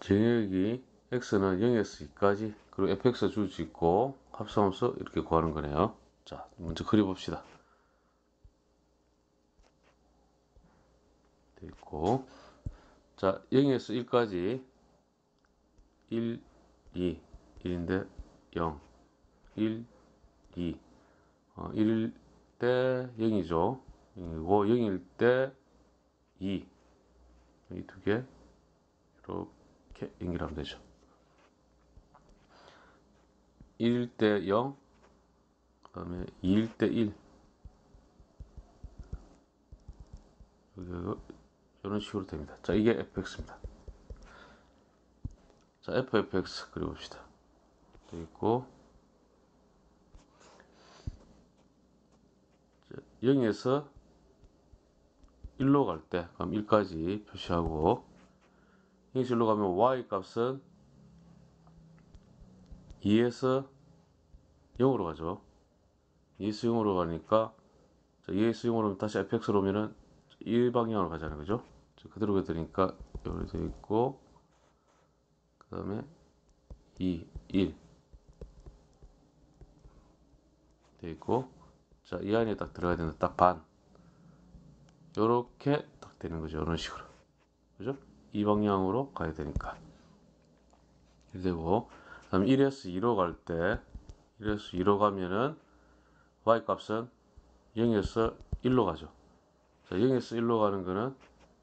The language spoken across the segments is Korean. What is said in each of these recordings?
정역이 x는 0에서 2까지 그리고 fx 줄 수 있고 합성함수 이렇게 구하는 거네요. 자, 먼저 그려봅시다. 돼 있고, 자, 0에서 1까지 1, 2, 1인데 0, 1, 2, 1일 때 0이죠. 0이고 0일 때 2, 이 두 개 이렇게 연결하면 되죠. 1일 때 0, 그 다음에 2일 때 1, 이런 식으로 됩니다. 자, 이게 fx입니다. 자, fx 그려봅시다. 돼 있고, 0에서 1로 갈 때, 그럼 1까지 표시하고, 0에서 1로 가면 y 값은 2에서 0으로 가죠. 2에서 0으로 가니까, 2에서 0으로 다시 fx로 오면은 1방향으로 가잖아요. 그죠? 그대로 그대니까, 여기 되어 있고, 그 다음에 2, 1 되어 있고, 자, 이 안에 딱 들어가야 되는 딱 반. 요렇게 딱 되는 거죠. 이런 식으로. 그죠? 이 방향으로 가야 되니까. 이렇게 되고, 그 다음에 1에서 2로 갈 때, 1에서 2로 가면은, y 값은 0에서 1로 가죠. 자, 0에서 1로 가는 거는,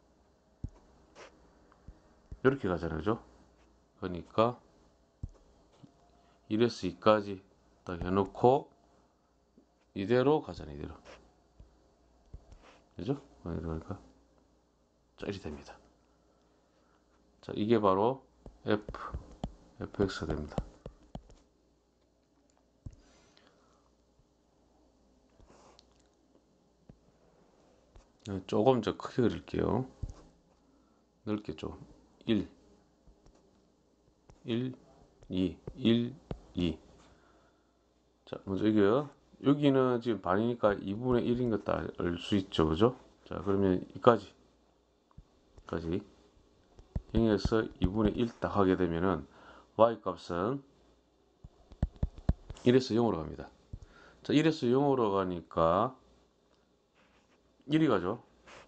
이렇게 가잖아요. 그죠? 그러니까, 1에서 2까지 딱 해놓고, 이대로 가잖아요. 이대로. 그죠? 이러니까, 자, 이렇게 됩니다. 자, 이게 바로 fx가 됩니다. 조금 더 크게 그릴게요. 넓게 좀. 1, 1, 2, 1, 2. 자, 먼저 이게요. 여기는 지금 반이니까 2분의 1인 것도 알 수 있죠. 그죠? 자, 그러면 여기까지. 0에서 2분의 1 딱 하게 되면은 y 값은 1에서 0으로 갑니다. 자, 1에서 0으로 가니까 1이 가죠.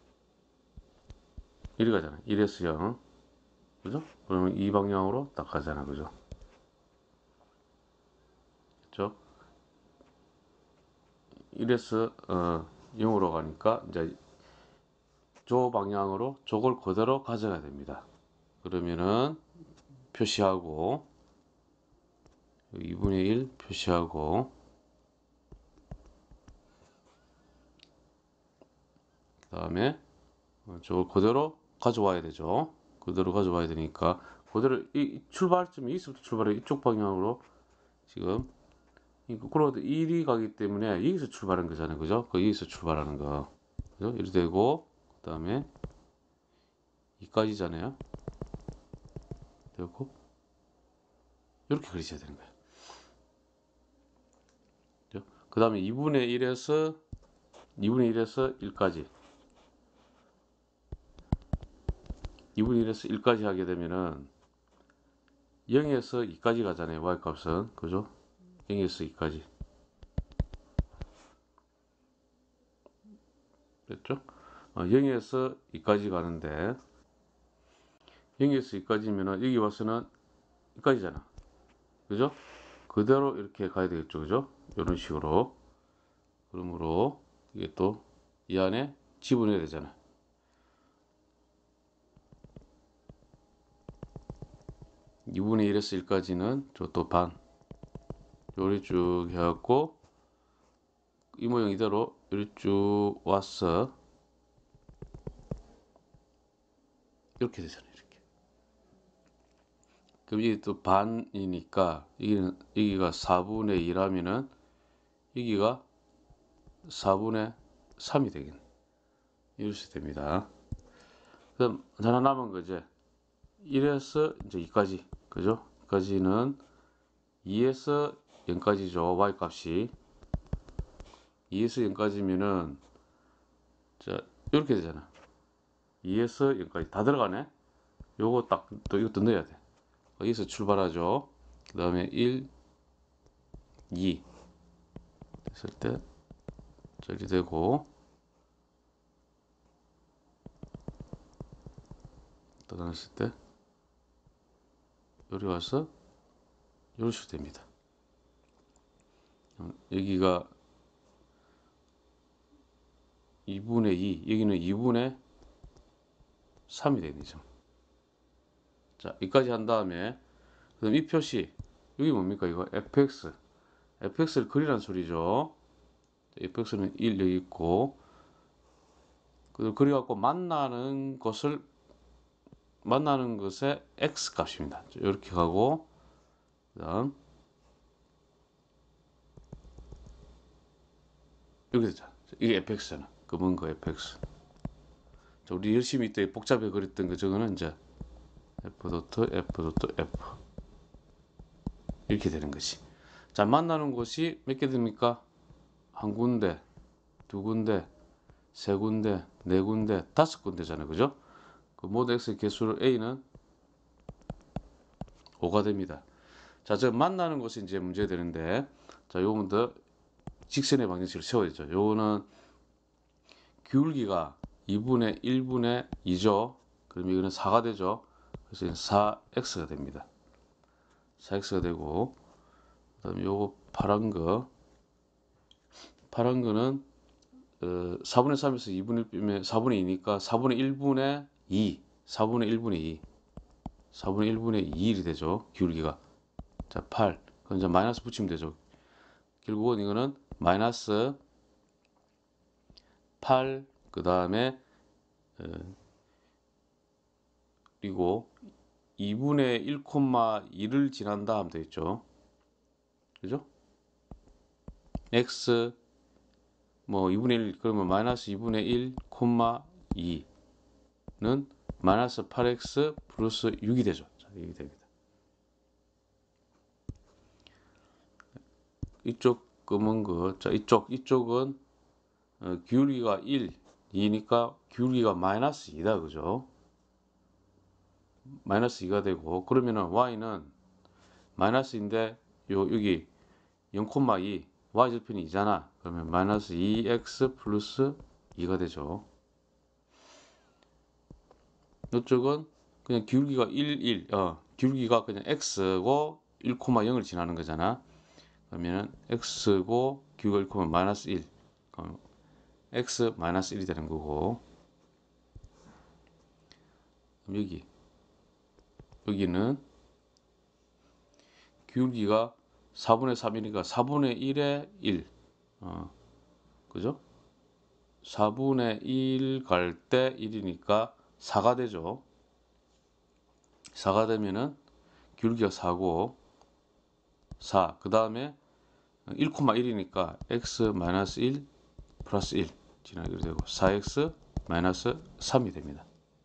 1이 가잖아. 1에서 0. 그죠? 그러면 이 방향으로 딱 가잖아. 그죠? 그죠? 1에서 0으로 가니까 이제 저 방향으로 저걸 그대로 가져가야 됩니다. 그러면은 표시하고 2분의 1 표시하고 그 다음에 저걸 그대로 가져와야 되죠. 그대로 가져와야 되니까 그대로 이 출발점이 여기서부터 출발해 이쪽 방향으로 지금 거꾸로 1이 가기 때문에 여기서 출발한 거잖아요. 그죠? 여기서 출발하는 거. 그죠? 이렇게 되고 그 다음에 2까지잖아요. 되고 이렇게 그리셔야 되는 거예요. 그 다음에 2분의 1에서 1까지 2분의 1에서 1까지 하게 되면은 0에서 2까지 가잖아요. y 값은. 그죠? 0에서 2까지. 됐죠? 0에서 2까지 가는데 0에서 2까지면은 여기 와서는 2까지잖아. 그죠? 그대로 이렇게 가야 되겠죠. 그죠? 이런 식으로. 그러므로 이게 또 이 안에 집어넣어야 되잖아. (2분의 1에서 1까지는) 저 또 반. 요리 쭉 해갖고 이 모양 이대로 요리 쭉 왔어. 이렇게 되잖아요. 이렇게. 그럼 이게 또 반이니까 여기가 4분의 2 하면은 여기가 4분의 3이 되겠네. 이렇게 됩니다. 그럼 하나 남은 거지. 1에서 이제 2까지. 그죠? 2까지는 2에서 0까지죠. y 값이. 2에서 0까지면은 자, 이렇게 되잖아. 2에서 0까지 다 들어가네. 요거 딱 또 이것도 넣어야 돼. 여기서 출발하죠. 그 다음에 1, 2 했을 때 저리 되고, 떠났을 때 여기 와서 이럴 수 됩니다. 여기가 2분의 2, 여기는 2분의 3이 되죠. 자, 여기까지 한 다음에 그다음 이 표시, 여기 뭡니까? 이거 fx, fx를 그리란 소리죠. fx는 1 여기 있고, 그래갖고 만나는 것의 x 값입니다. 이렇게 가고, 그다음 여기 되죠. 이게 fx잖아. 검은 거 fx. 자, 우리 열심히 이때 복잡하게 그렸던 거, 저거는 이제 f 도트 f 도트 f 이렇게 되는 거지. 자, 만나는 곳이 몇 개 됩니까? 한 군데, 두 군데, 세 군데, 네 군데, 다섯 군데잖아요. 그죠? 그 모두 x의 개수를 a는 5가 됩니다. 자, 저 만나는 곳이 이제 문제가 되는데, 자, 요거부터 직선의 방정식을 세워야죠. 요거는 기울기가 2분의 1분의 2죠. 그럼 이거는 4가 되죠. 그래서 4x가 됩니다. 4x가 되고, 그다음에 요거 파란 거는 4분의 3에서 2분의 1 빼면 4분의 2니까 4분의 1분의 2, 4분의 1분의 2, 4분의 1분의 2일이 되죠. 기울기가. 자, 8. 그럼 이제 마이너스 붙이면 되죠. 결국은 이거는 마이너스 8, 그 다음에 그리고 2분의 1,2를 지난다 하면 되겠죠. 그죠? x 뭐 2분의 1, 그러면 마이너스 2분의 1, 2는 마이너스 8x 플러스 6이 되죠. 자, 이게 됩니다. 이쪽 검은 거, 자, 이쪽은 기울기가 1, 2니까 기울기가 마이너스 2다, 그죠? 마이너스 2가 되고, 그러면은 y는 마이너스인데 여기 0,2, y절편이 2잖아. 그러면 마이너스 2x 플러스 2가 되죠. 이쪽은 그냥 기울기가 1, 기울기가 그냥 x고 1,0을 지나는 거잖아. 그러면 x고 기울기가 1, 마이너스 1, 그럼 x 마이너스 1이 되는 거고, 그럼 여기는 기울기가 4분의 3이니까 4분의 1에 1, 그죠? 4분의 1 갈 때 1이니까 4가 되죠. 4가 되면은 기울기가 4고 4, 그 다음에 1,1이니까 x 마이너스 1 플러스 1 지나게 되고 4x 마이너스 3이 됩니다.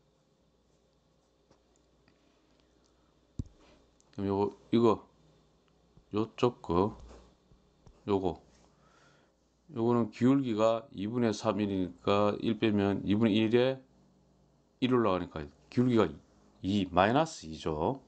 그럼 요쪽 요거는 기울기가 2분의 3이니까 1 빼면 2분의 1에 1 올라가니까 기울기가 2 마이너스 2죠.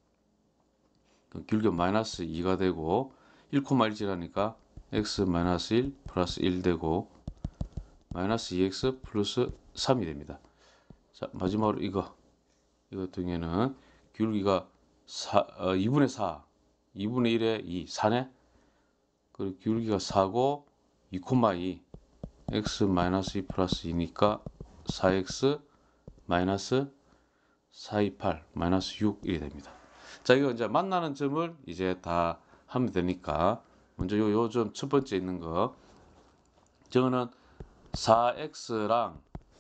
기울기가 마이너스 2가 되고 1,1 지나니까 x 마이너스 1 플러스 1 되고 마이너스 2x 플러스 3이 됩니다. 자, 마지막으로 이거 등에는 기울기가 2분의 4, 2분의 1에 2, 4네? 그리고 기울기가 4고 2,2, x 마이너스 2 플러스 2니까 4x 마이너스 428 마이너스 6 이렇게 됩니다. 자, 이거 이제 만나는 점을 이제 다 하면 되니까 먼저 요 점 첫 번째 있는 거, 저거는 4x랑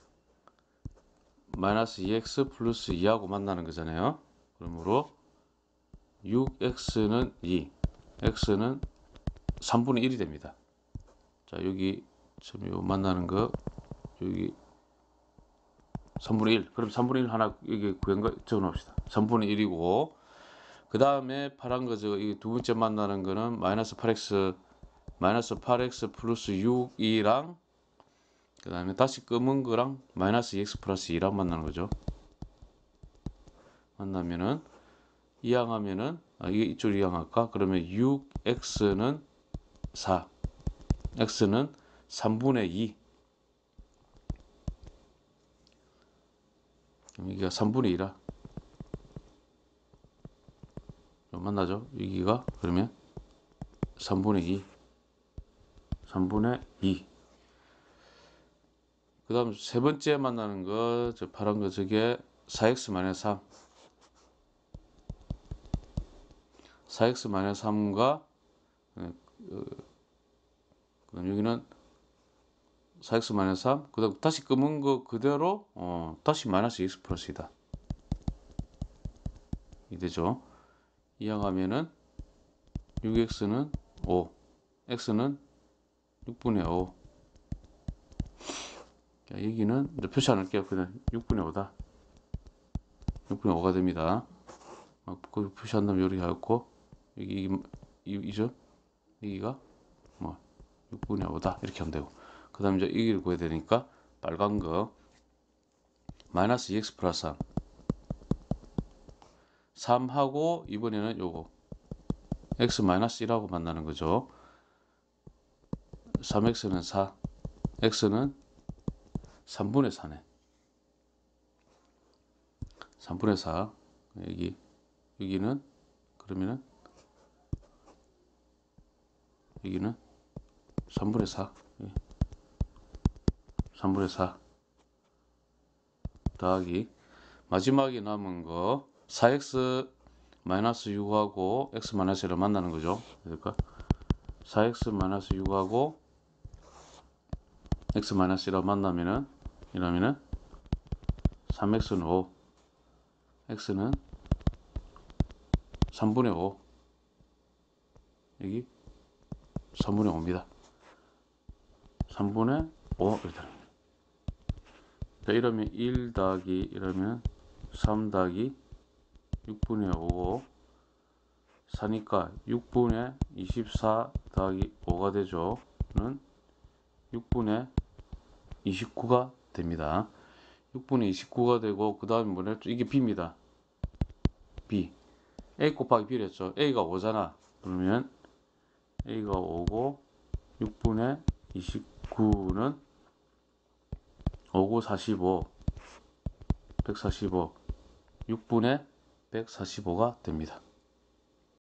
마이너스 2x 플러스 2하고 만나는 거잖아요. 그러므로 6x는 2, x는 3분의 1이 됩니다. 자, 여기 요 만나는 거 여기 3분의 1. 그럼 3분의 1 하나 여기 구한 거 적어놓읍시다. 3분의 1이고, 그 다음에 파란 거 이 두 번째 만나는 거는 마이너스 8x 플러스 6이랑, 그 다음에 다시 검은 거랑 마이너스 2x 플러스 2랑 만나는 거죠. 만나면은 이항하면은 이게 이쪽으로 이항할까? 그러면 6x는 4, x는 3분의 2. 여기가 3분의 2라. 맞나죠? 여기가 그러면 3분의 2. 3분의 2. 그 다음 세 번째 만나는 거, 저 파란 거 저게 4x-3. 4x-3과 그다음 여기는 4x-3. 그 다음 다시 검은 거 그대로 다시 마이너스 x 플러스이다. 이 되죠. 이항하면은 6x는 5, x는 6분의 5. 여기는 표시 안 할게요. 그냥 6분의 5다. 6분의 5가 됩니다. 거기 표시한 다음에 이렇게 하고 여기 이죠? 여기가 뭐 6분의 5다 이렇게 하면 되고, 그 다음에 이제 여기를 구해야 되니까 빨간 거 마이너스 2x 플러스 3 3하고 이번에는 요거 x 마이너스 1하고 만나는 거죠. 3x는 4, x는 3분의 4네. 3분의 4. 여기는 그러면은 여기는 3분의 4. 3분의 4 더하기 마지막에 남은 거 4x 마이너스 6하고 x 마이너스 1을 만나는 거죠. 그러니까 4x 마이너스 6하고 x 마이너스 1을 만나면은 이러면은 3x는 5, x는 3분의 5. 여기 3분의 5입니다. 3분의 5 이렇게. 이러면 1 더하기 이러면 3 더하기 6분의 5고 4니까 6분의 24 더하기 5가 되죠. 는 6분의 29가 됩니다. 6분의 29가 되고, 그 다음에 뭐랬죠? 이게 b입니다. b. a 곱하기 b랬죠. a가 5잖아. 그러면 a가 5고 6분의 29는 5고 45, 145, 6분의 145가 됩니다.